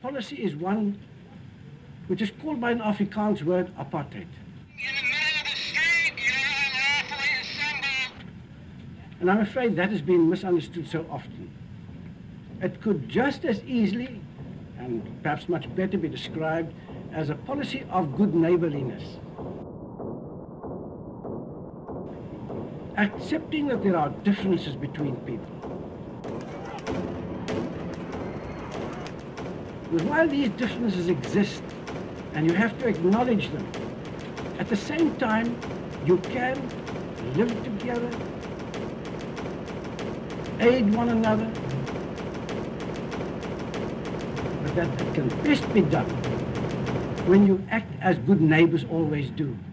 policy is one which is called by an Afrikaans word apartheid. And I'm afraid that has been misunderstood so often. It could just as easily, and perhaps much better, be described as a policy of good neighborliness. Accepting that there are differences between people. Because while these differences exist, and you have to acknowledge them, at the same time, you can live together, aid one another, but that can best be done when you act as good neighbors always do.